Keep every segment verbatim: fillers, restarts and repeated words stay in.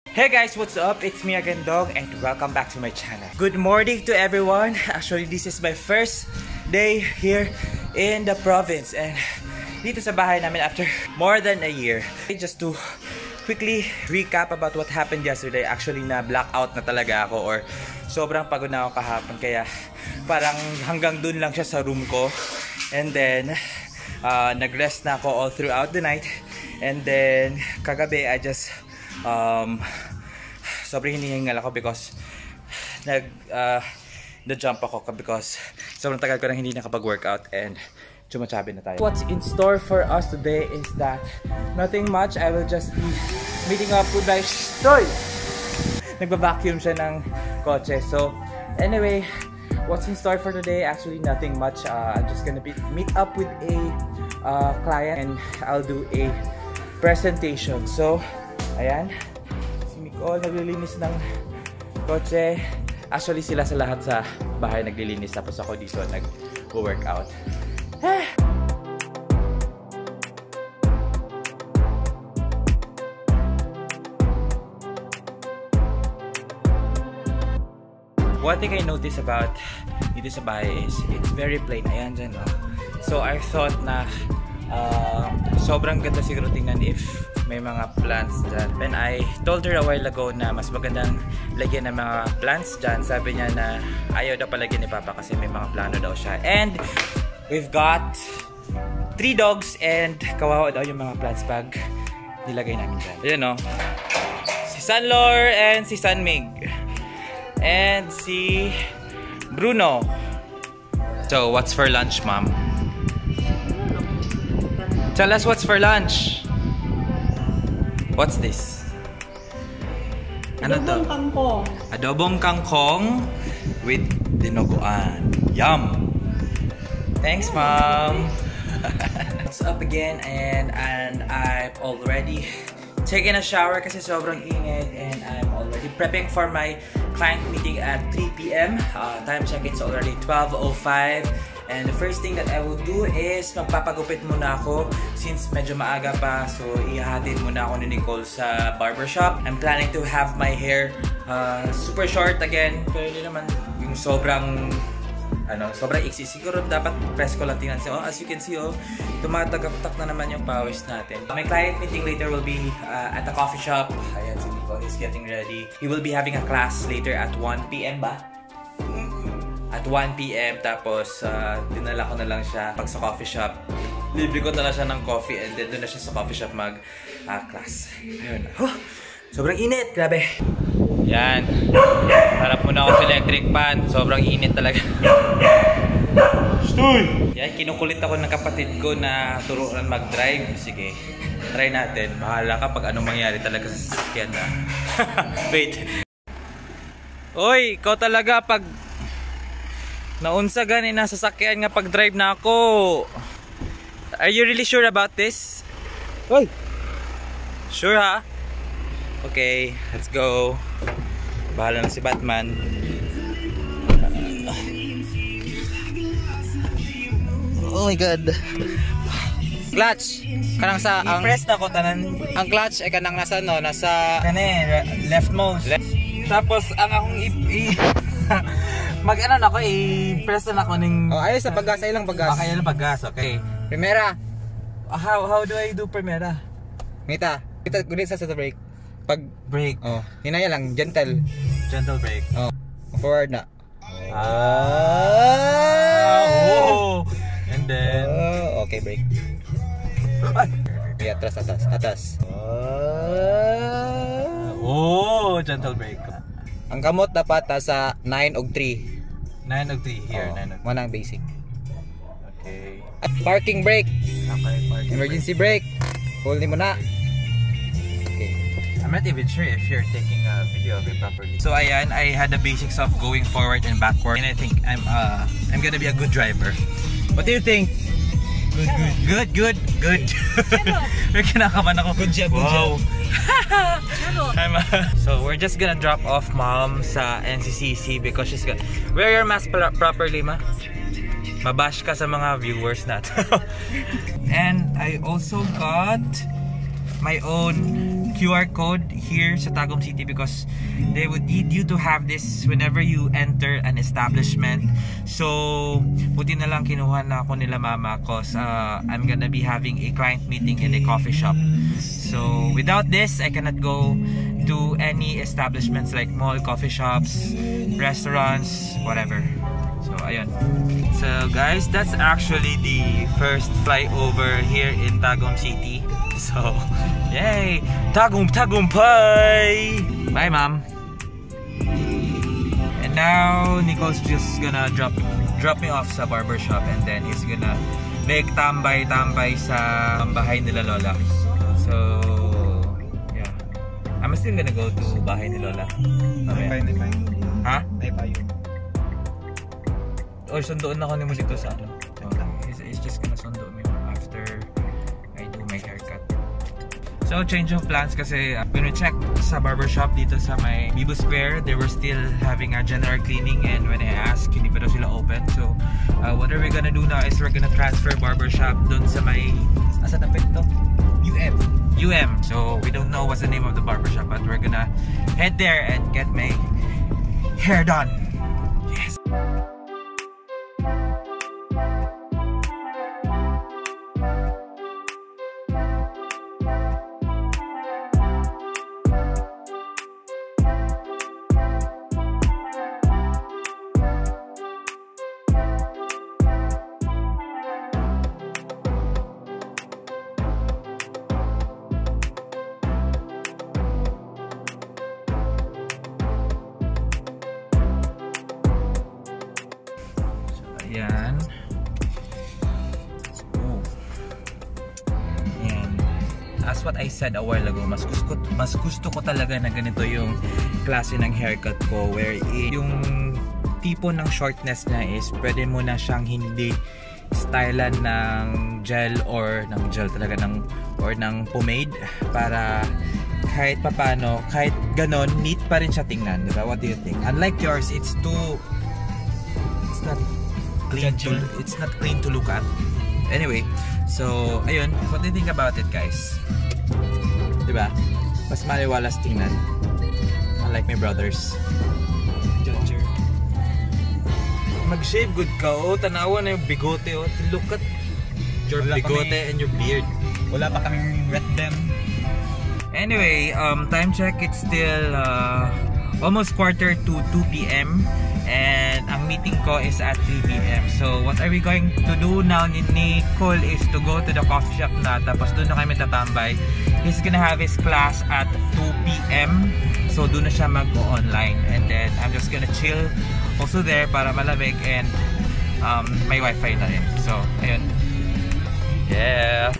Hey guys, what's up? It's me again, Dog, and welcome back to my channel. Good morning to everyone. Actually, this is my first day here in the province and dito sa bahay namin after more than a year. Just to quickly recap about what happened yesterday. Actually, na blackout na talaga ako or sobrang pagod na ako kahapon kaya parang hanggang dun lang siya sa room ko. And then, uh, nag-rest na ako all throughout the night. And then, kagabi, I just um, sobrang hinihingal ako because nag, uh, na-jump ako because sobrang tagal ko nang hindi nakapag-workout and chumachabi na tayo. What's in store for us today is that nothing much. I will just be meeting up with my toy. Nagba-vacuum siya ng kotse. So, anyway, what's in store for today? Actually, nothing much. Uh, I'm just gonna be, meet up with a uh, client and I'll do a presentation. So, ayan. Si Nicole naglilinis ng kotse. Actually, sila sa lahat sa bahay naglilinis. Tapos ako dito nag-workout. One thing I noticed about dito sa bahay is it's very plain. Ayan dyan, no? So I thought na uh, sobrang ganda siguro tingnan if may mga plants dyan. When I told her a while ago na mas magandang lagyan ng mga plants dyan, sabi niya na ayaw daw palagyan ni Papa kasi may mga plano daw siya. And we've got three dogs and kawawa daw yung mga plants pag nilagay namin dyan. Ayan, no? Si Sanlor and si Sanmig. And si Bruno. So, what's for lunch, Mom? Tell us what's for lunch. What's this? Ano to? Adobong kangkong. Adobong kangkong with dinuguan. Yum! Thanks, Mom! What's up again? And, and I've already taken a shower kasi sobrang init and I'm already prepping for my client meeting at three P M Uh, time check, it's already twelve oh five. And the first thing that I will do is magpapagupit muna ako since medyo maaga pa. So, ihahatid muna ako ni Nicole sa barbershop. I'm planning to have my hair uh, super short again. Pero hindi naman yung sobrang ano, sobrang iksi. Siguro dapat press ko lang tingnan. So, oh, as you can see, oh, tumatagap-tak na naman yung pawis natin. My client meeting later will be uh, at the coffee shop. Ayan, si Nicole is getting ready. He will be having a class later at one P M ba? At one P M Tapos, uh, dinala ko na lang siya pag sa coffee shop. Libre ko na lang siya ng coffee and then doon na siya sa coffee shop mag-class. Uh, Ayun. Huh, sobrang init. Grabe. Yan. Harap muna ako sa electric pan. Sobrang init talaga. Stoy! Yan, kinukulit ako ng kapatid ko na turuan mag-drive. Sige, try natin. Bahala ka pag anong mangyari talaga sa sasakyan na. Wait. Oy, ikaw talaga pag naunsa gani na sasakyan nga pag-drive na ako. Are you really sure about this? Oy! Sure ha? Okay, let's go. Bahala na si Batman. Oh my god. Clutch. Kanang sa ang press na ko tanan. Ang clutch ay kanang nasa no, nasa kani leftmost. Left. Tapos ang akong i, i mag-ano na ako i-press na ako ning oh, ayos sa paggas ay lang paggas. Okay, lang paggas. Okay. Primera. How how do I do primera? Ngita. Kita gud sa sa brake. Pag brake. Oh, hinaya lang, gentle. Gentle brake. Oh. Forward na. Ah. Oh. And then oh, okay, brake. Ay. Yeah, atas atas atas. Oh, gentle brake. Ang kamot dapat sa nine og three. nine og three here, oh, nine og three. Manang basic. Okay. At parking brake. Okay, parking emergency brake. Hold mo na. I'm not even sure if you're taking a video of it properly. So ayan, I had the basics of going forward and backward, and I think I'm uh I'm gonna be a good driver. What do you think? Good, good, good, good, good. May kinakaman ako. Good job, good wow. job. I'm, uh, so we're just gonna drop off Mom sa N C C C because she's gonna wear your mask properly, ma. Mabash ka sa mga viewers natin. And I also got my own Q R code here sa Tagum City because they would need you to have this whenever you enter an establishment. So, buti na lang kinuha na ako nila mama cause uh, I'm gonna be having a client meeting in a coffee shop. So, without this, I cannot go to any establishments like mall, coffee shops, restaurants, whatever. So, ayun. So, guys, that's actually the first flyover here in Tagum City. So, yay! Tagum Tagumpay! Bye, mom. And now, Nico's just gonna drop drop me off sa barbershop and then he's gonna make tambay-tambay sa bahay nila Lola. So, yeah. I'm still gonna go to bahay ni Lola. Naipayo, naipayo. Ha? Naipayo. Or sundoon na ko ni mo dito sa ano. He's, he's just gonna sundo me after I do my haircut. So, change of plans kasi I'm gonna check sa barbershop dito sa may Bibo Square. They were still having a general cleaning and when I asked, hindi pa daw sila open. So, uh, what are we gonna do now is we're gonna transfer barbershop dun sa may... Asa na pito? U M. U M. So, we don't know what's the name of the barbershop but we're gonna head there and get my hair done. Yes! Yan. Oh. Yan. As what I said a while ago, mas gusto, mas gusto ko talaga na ganito yung klase ng haircut ko where yung tipo ng shortness niya is pwede mo na siyang hindi stylan ng gel or ng gel talaga ng or ng pomade para kahit papano, kahit ganon, neat pa rin siya tingnan, diba? What do you think? Unlike yours, it's too it's not clean to, it's not clean to look at. Anyway, so ayun, what do you think about it, guys? Diba? Mas maliwalas tingnan. Unlike my brothers. Judger. Mag-shave good ka, oh. Tanawa na yung bigote, oh. Look at your wala bigote kami, and your beard. Wala pa kaming wet them. Anyway, um, time check, it's still uh, almost quarter to two P M and ang meeting ko is at three P M So what are we going to do now ni Nicole is to go to the coffee shop na tapos doon na kami tatambay. He's gonna have his class at two P M so doon na siya mag-online and then I'm just gonna chill also there para malamig and um, may wifi na rin. So ayun. Yeah.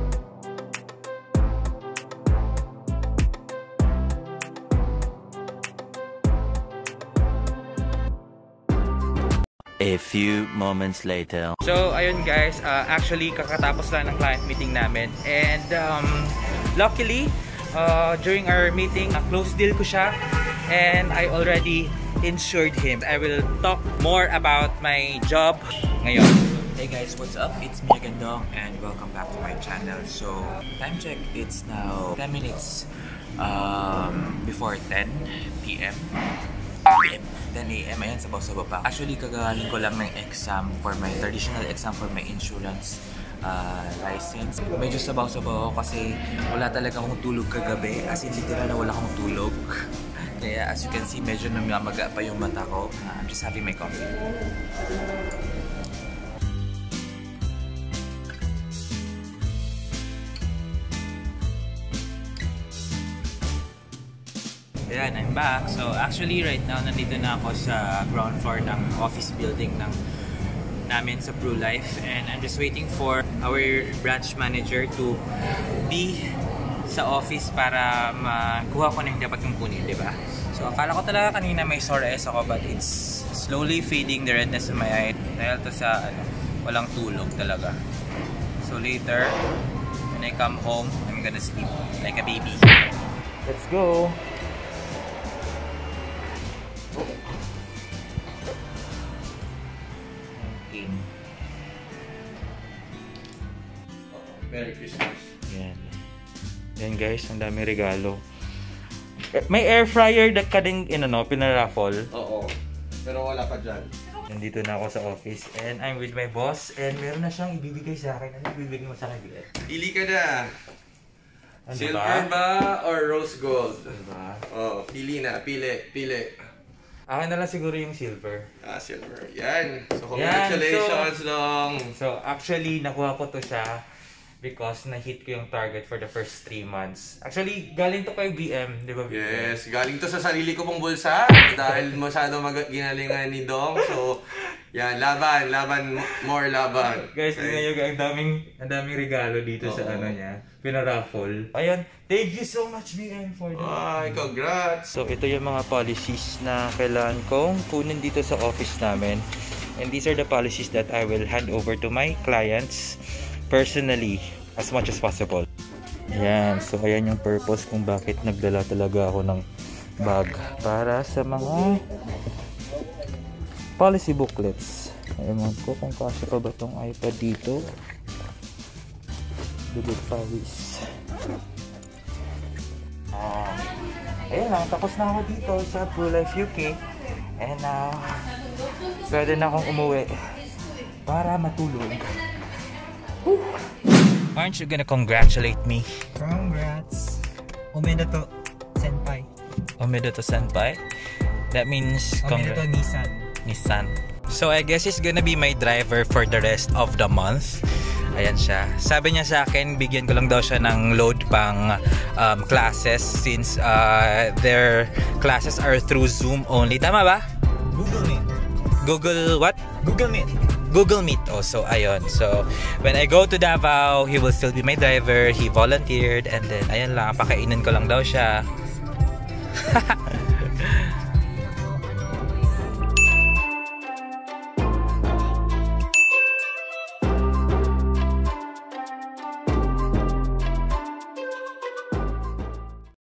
A few moments later. So ayun guys, uh, actually kakatapos lang ng client meeting namin and um, luckily uh, during our meeting uh, close deal ko siya and I already insured him. I will talk more about my job ngayon. Hey guys, what's up? It's me again Dong and welcome back to my channel. So time check, it's now ten minutes um, before ten P M ten A M Ayan, sabaw-sabaw pa. Actually, kagaling ko lang ng exam for my traditional exam for my insurance uh, license. Medyo sabaw-sabaw ako kasi wala talaga akong tulog kagabi. As in, literal na wala akong tulog. Kaya as you can see, medyo namamaga pa yung mata ko. Uh, I'm just having my coffee. Ayan, I'm back. So actually right now nandito na ako sa ground floor ng office building ng namin sa Blue Life and I'm just waiting for our branch manager to be sa office para makuha ko na yung dapat kong kunin, di ba? So akala ko talaga kanina may sore eyes ako but it's slowly fading the redness in my eye dahil to sa ano, walang tulog talaga. So later when I come home, I'm gonna sleep like a baby. Let's go! Merry Christmas. Yan. Yan guys, ang daming regalo. May air fryer na ka din inano, pinaraffle. Oo. Pero wala pa dyan. Nandito na ako sa office and I'm with my boss and meron na siyang ibibigay sa akin. Ano ibibigay mo sa akin, B L? Pili ka na. Ano Silver ba? ba or rose gold? Diba? Oo, pili na. Pili. Pili. Akin na lang siguro yung silver. Ah, silver. Yan. So, congratulations, Dong. So, actually, nakuha ko to siya because na-hit ko yung target for the first three months. Actually, galing to kay B M, di ba? Yes, galing to sa sarili ko pong bulsa dahil masyado mag- ginalingan ni Dong. So, yan, laban, laban, more laban. Guys, tingnan nyo, ang daming, ang daming regalo dito. Oo. Sa ano niya, pinaraffle. Ayan, thank you so much B M for that. Ay, congrats! So, ito yung mga policies na kailangan kong kunin dito sa office namin. And these are the policies that I will hand over to my clients personally as much as possible. Ayan, so ayan yung purpose kung bakit nagdala talaga ako ng bag para sa mga policy booklets. Ewan ko kung kasya pa ba itong iPad dito. Dugod Paris. Ah, ayan lang, tapos na ako dito sa Blue Life U K and now uh, pwede na akong umuwi para matulog. Whew. Aren't you gonna congratulate me? Congrats! Omedeto, senpai. Omedeto senpai? That means Omedeto Nissan. Nissan. So I guess he's gonna be my driver for the rest of the month. Ayan siya. Sabi niya sa akin, bigyan ko lang daw siya ng load pang um, classes since uh, their classes are through Zoom only. Tama ba? Google Meet. Google what? Google Meet. Google Meet also, ayun. So, when I go to Davao, he will still be my driver. He volunteered and then, ayun lang, pakainin ko lang daw siya.